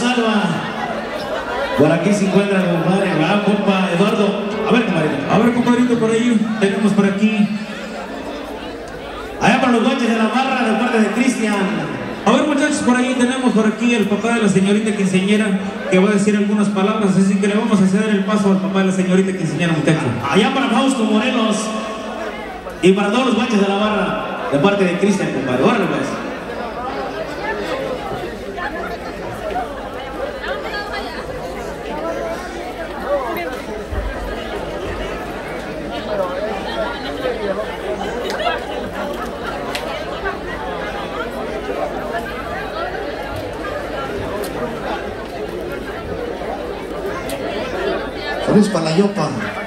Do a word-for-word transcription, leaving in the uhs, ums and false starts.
Alba. Por aquí se encuentra el compadre, ¿verdad, compa Eduardo? A ver, compadrito. A ver, compadrito, por ahí tenemos por aquí. Allá para los guanches de la barra, de parte de Cristian. A ver, muchachos, por ahí tenemos por aquí el papá de la señorita quinceañera que va a decir algunas palabras, así que le vamos a ceder el paso al papá de la señorita quinceañera, muchachos. Allá para Fausto Morelos y para todos los guanches de la barra, de parte de Cristian, compadre. Órale, pues. Saludos para la Yopa.